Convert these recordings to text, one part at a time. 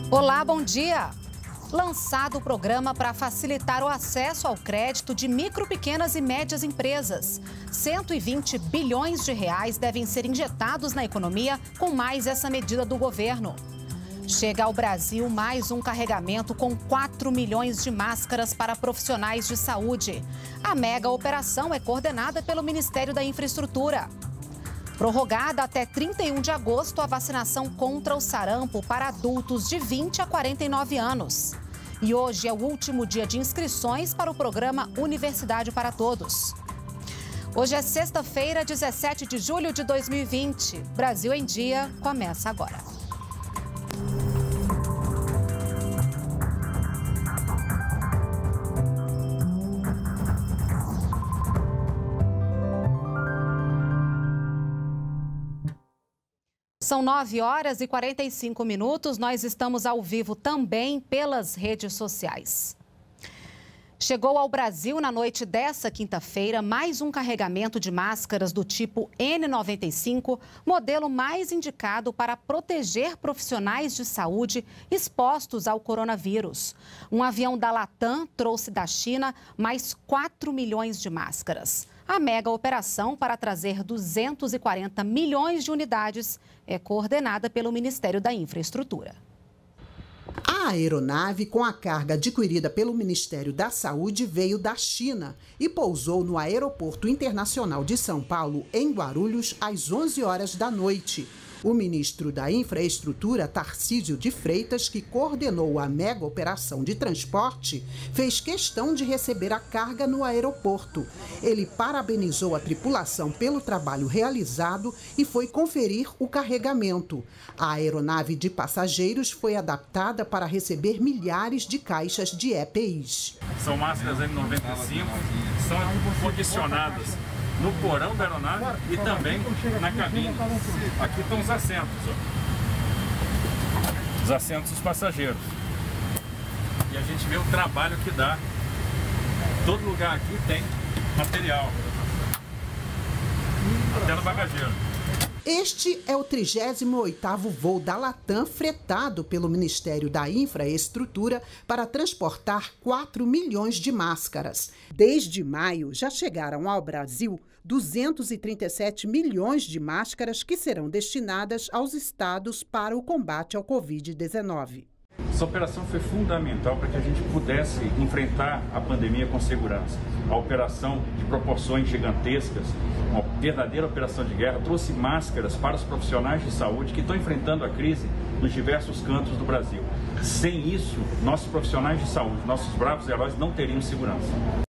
Olá, bom dia! Lançado o programa para facilitar o acesso ao crédito de micro, pequenas e médias empresas. 120 bilhões de reais devem ser injetados na economia com mais essa medida do governo. Chega ao Brasil mais um carregamento com 4 milhões de máscaras para profissionais de saúde. A mega operação é coordenada pelo Ministério da Infraestrutura. Prorrogada até 31 de agosto a vacinação contra o sarampo para adultos de 20 a 49 anos. E hoje é o último dia de inscrições para o programa Universidade para Todos. Hoje é sexta-feira, 17 de julho de 2020. Brasil em Dia começa agora. São 9 horas e 45 minutos. Nós estamos ao vivo também pelas redes sociais. Chegou ao Brasil na noite dessa quinta-feira mais um carregamento de máscaras do tipo N95, modelo mais indicado para proteger profissionais de saúde expostos ao coronavírus. Um avião da Latam trouxe da China mais 4 milhões de máscaras. A mega operação para trazer 240 milhões de unidades é coordenada pelo Ministério da Infraestrutura. A aeronave, com a carga adquirida pelo Ministério da Saúde, veio da China e pousou no Aeroporto Internacional de São Paulo, em Guarulhos, às 11 horas da noite. O ministro da Infraestrutura, Tarcísio de Freitas, que coordenou a mega operação de transporte, fez questão de receber a carga no aeroporto. Ele parabenizou a tripulação pelo trabalho realizado e foi conferir o carregamento. A aeronave de passageiros foi adaptada para receber milhares de caixas de EPIs. São máscaras N95, são condicionadas no porão da aeronave e também na cabine. Aqui estão os assentos, ó. Os assentos dos passageiros. E a gente vê o trabalho que dá. Todo lugar aqui tem material. Até no bagageiro. Este é o 38º voo da Latam fretado pelo Ministério da Infraestrutura para transportar 4 milhões de máscaras. Desde maio, já chegaram ao Brasil 237 milhões de máscaras que serão destinadas aos estados para o combate ao Covid-19. Essa operação foi fundamental para que a gente pudesse enfrentar a pandemia com segurança. A operação de proporções gigantescas, uma verdadeira operação de guerra, trouxe máscaras para os profissionais de saúde que estão enfrentando a crise nos diversos cantos do Brasil. Sem isso, nossos profissionais de saúde, nossos bravos heróis não teriam segurança.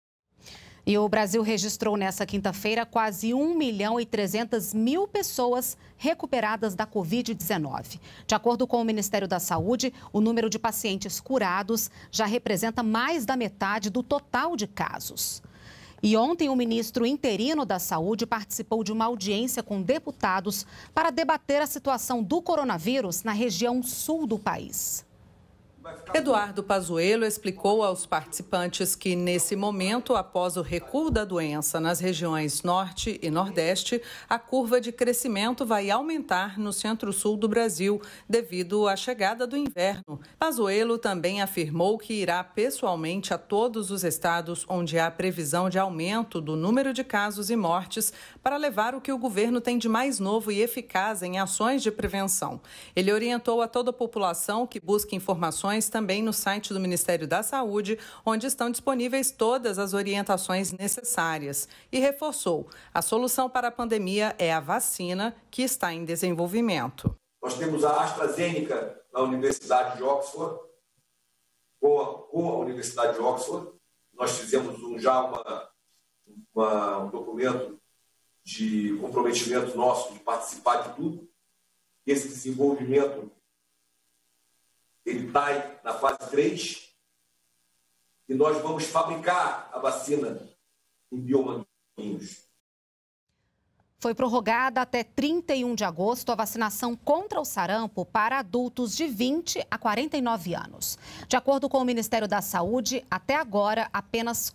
E o Brasil registrou nessa quinta-feira quase 1.300.000 pessoas recuperadas da Covid-19. De acordo com o Ministério da Saúde, o número de pacientes curados já representa mais da metade do total de casos. E ontem o ministro interino da Saúde participou de uma audiência com deputados para debater a situação do coronavírus na região sul do país. Eduardo Pazuello explicou aos participantes que, nesse momento, após o recuo da doença nas regiões Norte e Nordeste, a curva de crescimento vai aumentar no centro-sul do Brasil, devido à chegada do inverno. Pazuello também afirmou que irá pessoalmente a todos os estados onde há previsão de aumento do número de casos e mortes para levar o que o governo tem de mais novo e eficaz em ações de prevenção. Ele orientou a toda a população que busque informações também no site do Ministério da Saúde, onde estão disponíveis todas as orientações necessárias. E reforçou: a solução para a pandemia é a vacina, que está em desenvolvimento. Nós temos a AstraZeneca na Universidade de Oxford, com a Universidade de Oxford. Nós fizemos já um documento de comprometimento nosso de participar de tudo. Esse desenvolvimento ele está na fase 3 e nós vamos fabricar a vacina em biomanguinhos. Foi prorrogada até 31 de agosto a vacinação contra o sarampo para adultos de 20 a 49 anos. De acordo com o Ministério da Saúde, até agora, apenas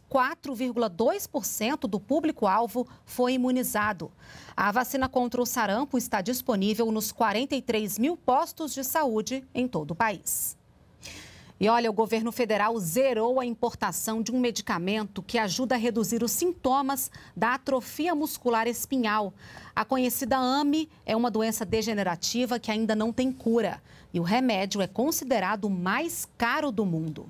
4,2% do público-alvo foi imunizado. A vacina contra o sarampo está disponível nos 43 mil postos de saúde em todo o país. E olha, o governo federal zerou a importação de um medicamento que ajuda a reduzir os sintomas da atrofia muscular espinhal. A conhecida AME é uma doença degenerativa que ainda não tem cura. E o remédio é considerado o mais caro do mundo.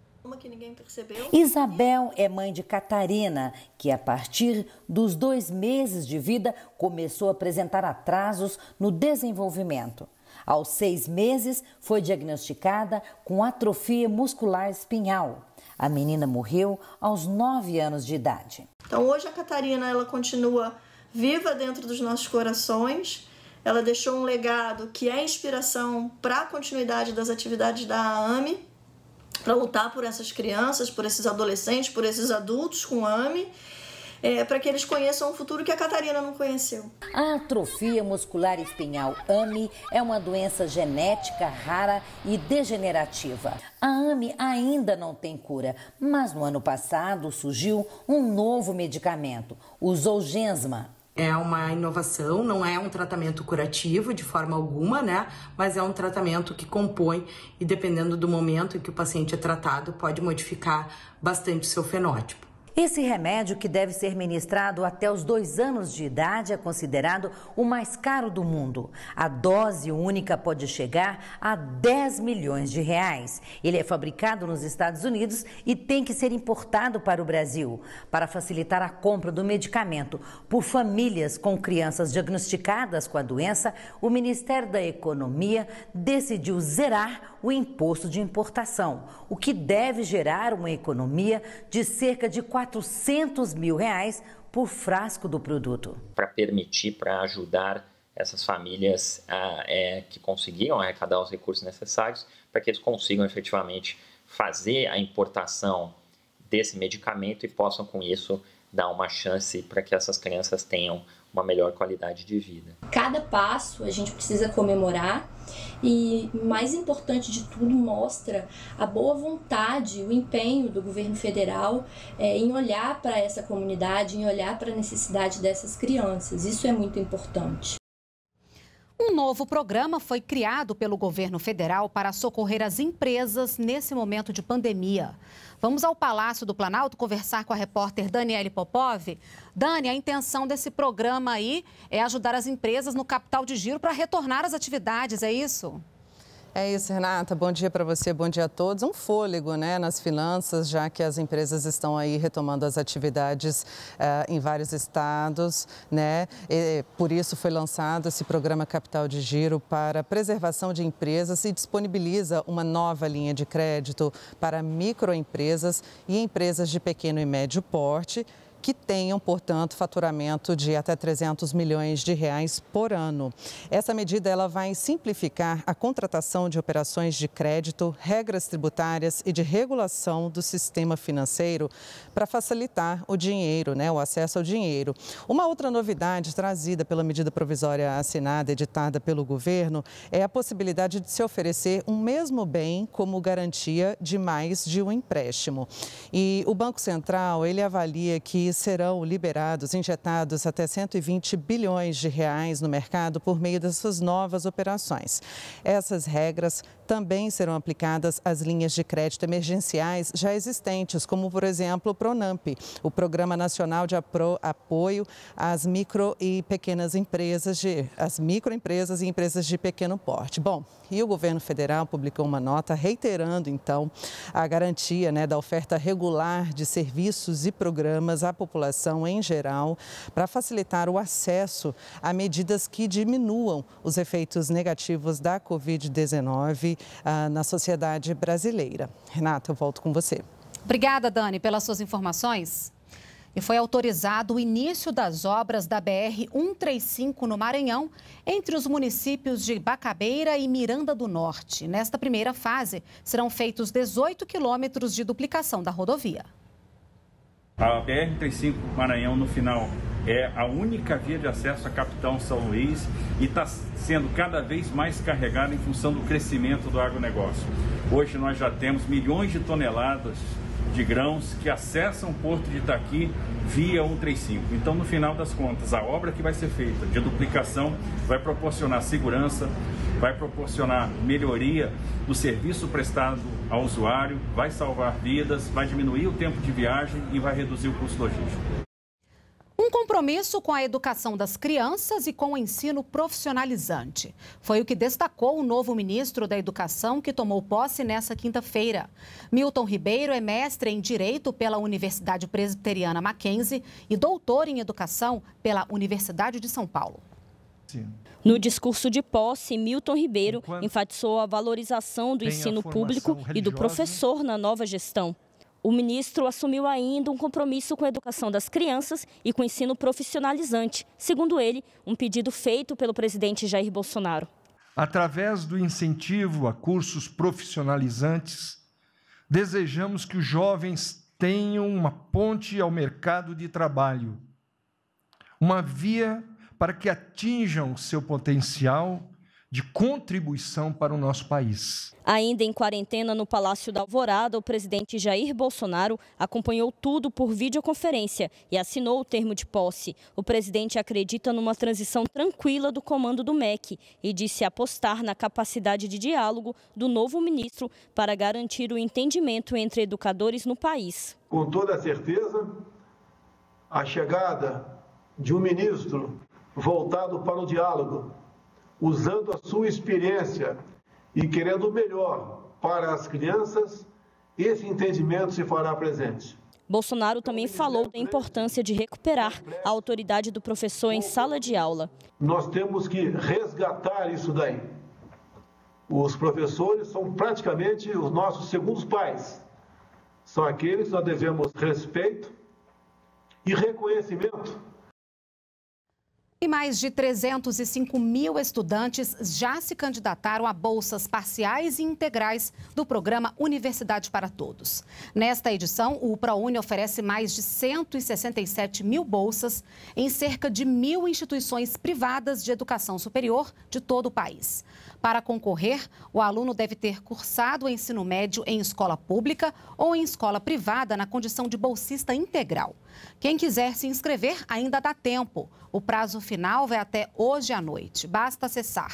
Isabel é mãe de Catarina, que a partir dos 2 meses de vida começou a apresentar atrasos no desenvolvimento. Aos 6 meses, foi diagnosticada com atrofia muscular espinhal. A menina morreu aos 9 anos de idade. Então, hoje a Catarina ela continua viva dentro dos nossos corações. Ela deixou um legado que é inspiração para a continuidade das atividades da AME, para lutar por essas crianças, por esses adolescentes, por esses adultos com AME. Para que eles conheçam um futuro que a Catarina não conheceu. A atrofia muscular espinhal AME é uma doença genética rara e degenerativa. A AME ainda não tem cura, mas no ano passado surgiu um novo medicamento, o Zolgensma. É uma inovação, não é um tratamento curativo de forma alguma, né? Mas é um tratamento que compõe e dependendo do momento em que o paciente é tratado, pode modificar bastante o seu fenótipo. Esse remédio, que deve ser ministrado até os 2 anos de idade, é considerado o mais caro do mundo. A dose única pode chegar a 10 milhões de reais. Ele é fabricado nos Estados Unidos e tem que ser importado para o Brasil. Para facilitar a compra do medicamento por famílias com crianças diagnosticadas com a doença, o Ministério da Economia decidiu zerar o imposto de importação, o que deve gerar uma economia de cerca de 400 mil reais por frasco do produto. Para permitir, para ajudar essas famílias que conseguiram arrecadar os recursos necessários para que eles consigam efetivamente fazer a importação desse medicamento e possam com isso dar uma chance para que essas crianças tenham uma melhor qualidade de vida. Cada passo a gente precisa comemorar e, mais importante de tudo, mostra a boa vontade, o empenho do governo federal em olhar para essa comunidade, em olhar para a necessidade dessas crianças. Isso é muito importante. Um novo programa foi criado pelo governo federal para socorrer as empresas nesse momento de pandemia. Vamos ao Palácio do Planalto conversar com a repórter Daniele Popov. Dani, a intenção desse programa aí é ajudar as empresas no capital de giro para retornar às atividades, é isso? É isso, Renata. Bom dia para você, bom dia a todos. Um fôlego, né, nas finanças, já que as empresas estão aí retomando as atividades em vários estados, né? Por isso foi lançado esse programa Capital de Giro para preservação de empresas e disponibiliza uma nova linha de crédito para microempresas e empresas de pequeno e médio porte, que tenham, portanto, faturamento de até 300 milhões de reais por ano. Essa medida ela vai simplificar a contratação de operações de crédito, regras tributárias e de regulação do sistema financeiro para facilitar o dinheiro, né, o acesso ao dinheiro. Uma outra novidade trazida pela medida provisória assinada, editada pelo governo, é a possibilidade de se oferecer um mesmo bem como garantia de mais de um empréstimo. E o Banco Central, ele avalia que serão liberados, injetados até 120 bilhões de reais no mercado por meio dessas novas operações. Essas regras também serão aplicadas às linhas de crédito emergenciais já existentes, como, por exemplo, o PRONAMP, o Programa Nacional de Apoio às Micro e Pequenas Empresas, às microempresas e empresas de pequeno porte. Bom, e o governo federal publicou uma nota reiterando, então, a garantia, né, da oferta regular de serviços e programas à população em geral, para facilitar o acesso a medidas que diminuam os efeitos negativos da Covid-19 na sociedade brasileira. Renata, eu volto com você. Obrigada, Dani, pelas suas informações. E foi autorizado o início das obras da BR-135 no Maranhão, entre os municípios de Bacabeira e Miranda do Norte. Nesta primeira fase, serão feitos 18 quilômetros de duplicação da rodovia. A BR-135 Maranhão, no final, é a única via de acesso à capital São Luís e está sendo cada vez mais carregada em função do crescimento do agronegócio. Hoje nós já temos milhões de toneladas de grãos que acessam o Porto de Itaqui via 135. Então, no final das contas, a obra que vai ser feita de duplicação vai proporcionar segurança, vai proporcionar melhoria do serviço prestado ao usuário, vai salvar vidas, vai diminuir o tempo de viagem e vai reduzir o custo logístico. Um compromisso com a educação das crianças e com o ensino profissionalizante. Foi o que destacou o novo ministro da Educação, que tomou posse nesta quinta-feira. Milton Ribeiro é mestre em Direito pela Universidade Presbiteriana Mackenzie e doutor em Educação pela Universidade de São Paulo. No discurso de posse, Milton Ribeiro enfatizou a valorização do ensino público e do professor na nova gestão. O ministro assumiu ainda um compromisso com a educação das crianças e com o ensino profissionalizante, segundo ele, um pedido feito pelo presidente Jair Bolsonaro. Através do incentivo a cursos profissionalizantes, desejamos que os jovens tenham uma ponte ao mercado de trabalho, uma via para que atinjam seu potencial de contribuição para o nosso país. Ainda em quarentena no Palácio da Alvorada, o presidente Jair Bolsonaro acompanhou tudo por videoconferência e assinou o termo de posse. O presidente acredita numa transição tranquila do comando do MEC e disse apostar na capacidade de diálogo do novo ministro para garantir o entendimento entre educadores no país. Com toda certeza, a chegada de um ministro voltado para o diálogo, usando a sua experiência e querendo o melhor para as crianças, esse entendimento se fará presente. Bolsonaro também falou da importância de recuperar a autoridade do professor em sala de aula. Nós temos que resgatar isso daí. Os professores são praticamente os nossos segundos pais. São aqueles que nós devemos respeito e reconhecimento. E mais de 305 mil estudantes já se candidataram a bolsas parciais e integrais do programa Universidade para Todos. Nesta edição, o ProUni oferece mais de 167 mil bolsas em cerca de 1.000 instituições privadas de educação superior de todo o país. Para concorrer, o aluno deve ter cursado o ensino médio em escola pública ou em escola privada na condição de bolsista integral. Quem quiser se inscrever ainda dá tempo. O prazo final vai até hoje à noite. Basta acessar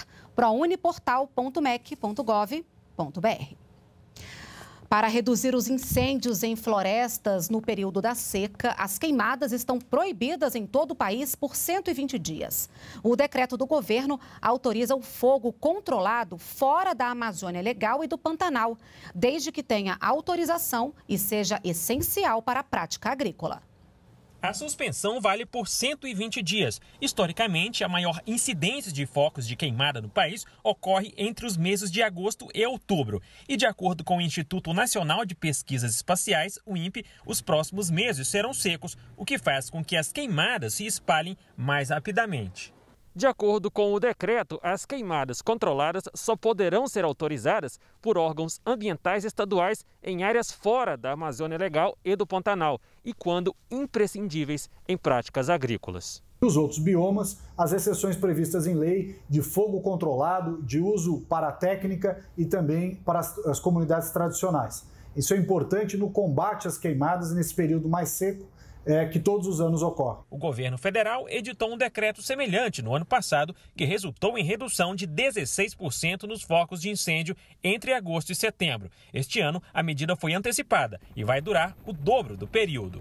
prouniportal.mec.gov.br. Para reduzir os incêndios em florestas no período da seca, as queimadas estão proibidas em todo o país por 120 dias. O decreto do governo autoriza o fogo controlado fora da Amazônia Legal e do Pantanal, desde que tenha autorização e seja essencial para a prática agrícola. A suspensão vale por 120 dias. Historicamente, a maior incidência de focos de queimada no país ocorre entre os meses de agosto e outubro. E de acordo com o Instituto Nacional de Pesquisas Espaciais, o INPE, os próximos meses serão secos, o que faz com que as queimadas se espalhem mais rapidamente. De acordo com o decreto, as queimadas controladas só poderão ser autorizadas por órgãos ambientais estaduais em áreas fora da Amazônia Legal e do Pantanal e quando imprescindíveis em práticas agrícolas. Nos outros biomas, as exceções previstas em lei de fogo controlado, de uso para a técnica e também para as comunidades tradicionais. Isso é importante no combate às queimadas nesse período mais seco, que todos os anos ocorre. O governo federal editou um decreto semelhante no ano passado, que resultou em redução de 16% nos focos de incêndio entre agosto e setembro. Este ano, a medida foi antecipada e vai durar o dobro do período.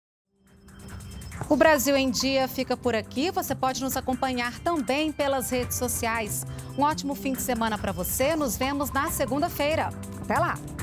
O Brasil em Dia fica por aqui. Você pode nos acompanhar também pelas redes sociais. Um ótimo fim de semana para você. Nos vemos na segunda-feira. Até lá!